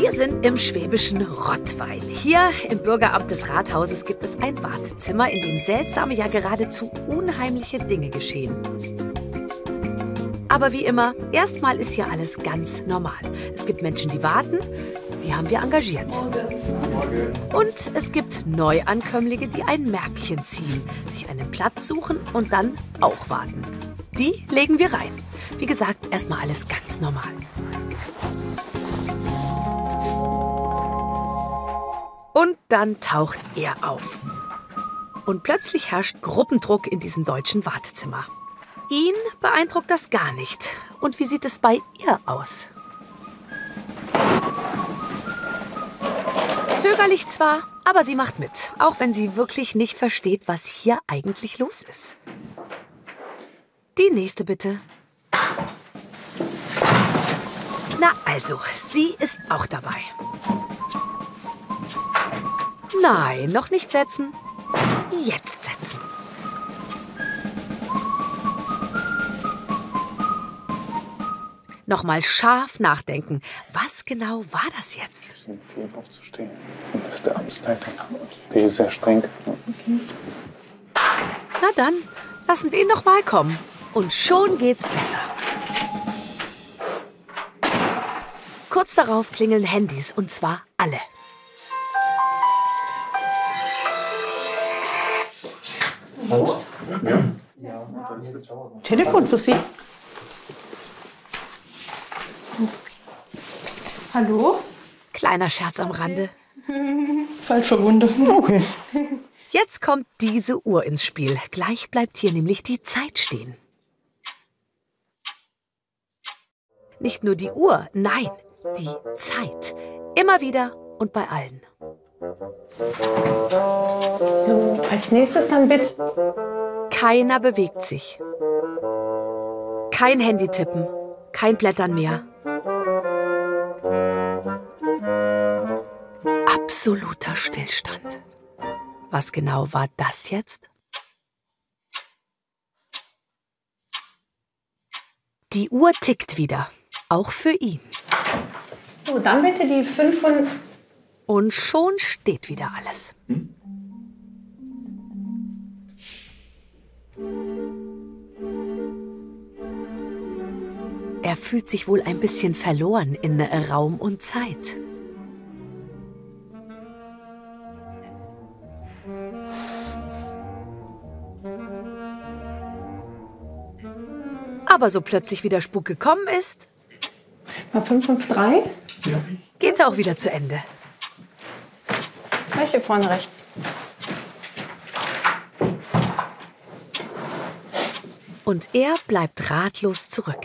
Wir sind im schwäbischen Rottweil. Hier im Bürgeramt des Rathauses gibt es ein Wartezimmer, in dem seltsame, ja geradezu unheimliche Dinge geschehen. Aber wie immer, erstmal ist hier alles ganz normal. Es gibt Menschen, die warten, die haben wir engagiert. Und es gibt Neuankömmlinge, die ein Märkchen ziehen, sich einen Platz suchen und dann auch warten. Die legen wir rein. Wie gesagt, erstmal alles ganz normal. Und dann taucht er auf. Und plötzlich herrscht Gruppendruck in diesem deutschen Wartezimmer. Ihn beeindruckt das gar nicht. Und wie sieht es bei ihr aus? Zögerlich zwar, aber sie macht mit. Auch wenn sie wirklich nicht versteht, was hier eigentlich los ist. Die nächste bitte. Na also, sie ist auch dabei. Nein, noch nicht setzen. Jetzt setzen. Nochmal scharf nachdenken. Was genau war das jetzt? Ich empfehle aufzustehen. Und das ist der Amtsleiter. Der ist sehr streng. Na dann, lassen wir ihn noch mal kommen. Und schon geht's besser. Kurz darauf klingeln Handys, und zwar alle. Hallo? Telefon für Sie. Hallo? Kleiner Scherz am Rande. Falsch verbunden. Okay. Jetzt kommt diese Uhr ins Spiel. Gleich bleibt hier nämlich die Zeit stehen. Nicht nur die Uhr, nein, die Zeit. Immer wieder und bei allen. So, als nächstes dann bitte. Keiner bewegt sich. Kein Handy tippen, kein Blättern mehr. Absoluter Stillstand. Was genau war das jetzt? Die Uhr tickt wieder, auch für ihn. So, dann bitte die 5 von... Und schon steht wieder alles. Er fühlt sich wohl ein bisschen verloren in Raum und Zeit. Aber so plötzlich wie der Spuk gekommen ist, Mal 553. geht er auch wieder zu Ende. Gleich hier vorne rechts. Und er bleibt ratlos zurück.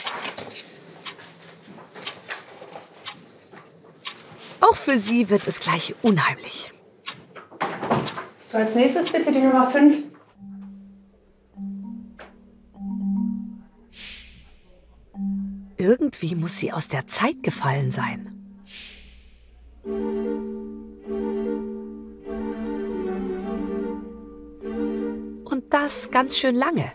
Auch für sie wird es gleich unheimlich. So, als nächstes bitte die Nummer 5. Irgendwie muss sie aus der Zeit gefallen sein. Und das ganz schön lange.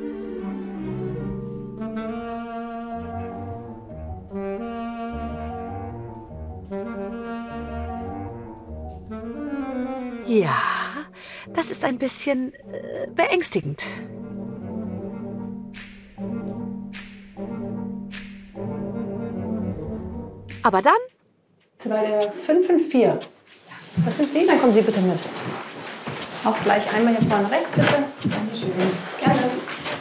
Ja, das ist ein bisschen beängstigend. Aber dann? Bei der 554. Ja, das sind Sie, dann kommen Sie bitte mit. Auch gleich einmal hier vorne rechts, bitte. Dankeschön. Gerne.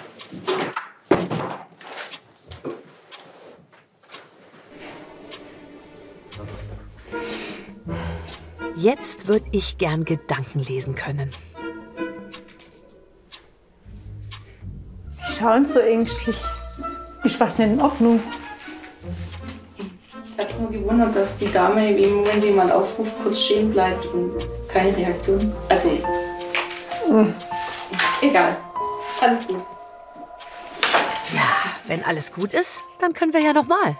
Jetzt würde ich gern Gedanken lesen können. Sie schauen so ängstlich. Ist was nicht in Ordnung? Ich habe nur gewundert, dass die Dame, wenn sie jemand aufruft, kurz stehen bleibt und keine Reaktion. Also, egal. Alles gut. Ja, wenn alles gut ist, dann können wir ja noch mal.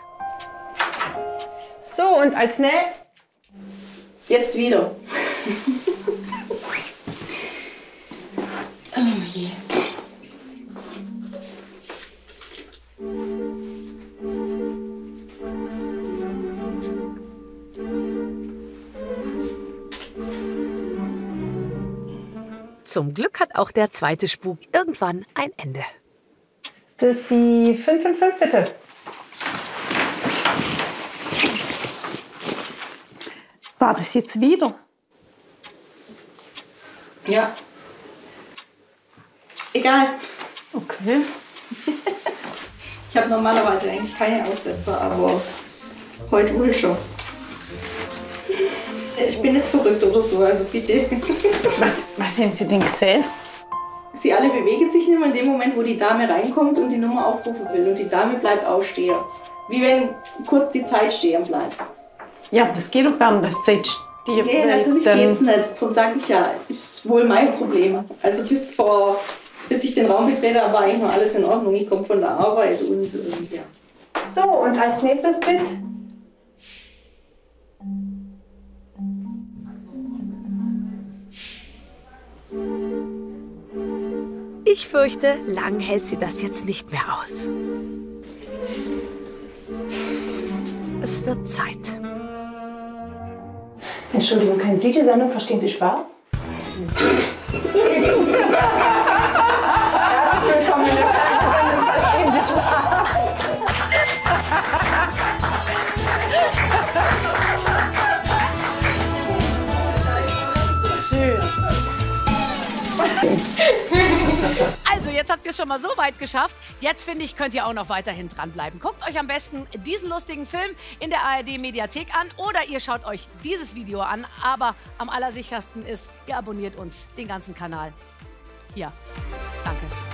So, und als Jetzt wieder. Oh je. Zum Glück hat auch der zweite Spuk irgendwann ein Ende. Das ist die 555, bitte. War das jetzt wieder? Ja. Egal. Okay. Ich habe normalerweise eigentlich keine Aussetzer, aber heute wohl schon. Ich bin nicht verrückt oder so, also bitte. Was haben Sie denn gesehen? Sie alle bewegen sich nicht mehr in dem Moment, wo die Dame reinkommt und die Nummer aufrufen will. Und die Dame bleibt auch stehen. Wie wenn kurz die Zeit stehen bleibt. Ja, das geht doch gar nicht, dass Zeit steht. Nee, natürlich geht's nicht. Darum sage ich ja, ist wohl mein Problem. Also bis ich den Raum betrete, war eigentlich noch alles in Ordnung. Ich komme von der Arbeit und ja. So, und als nächstes bitte. Ich fürchte, lang hält sie das jetzt nicht mehr aus. Es wird Zeit. Entschuldigung, kennen Sie die Sendung Verstehen Sie Spaß? Herzlich willkommen in der Sendung Verstehen Sie Spaß. Schön. Also, jetzt habt ihr es schon mal so weit geschafft. Jetzt, finde ich, könnt ihr auch noch weiterhin dranbleiben. Guckt euch am besten diesen lustigen Film in der ARD-Mediathek an oder ihr schaut euch dieses Video an. Aber am allersichersten ist, ihr abonniert uns den ganzen Kanal. Hier. Danke.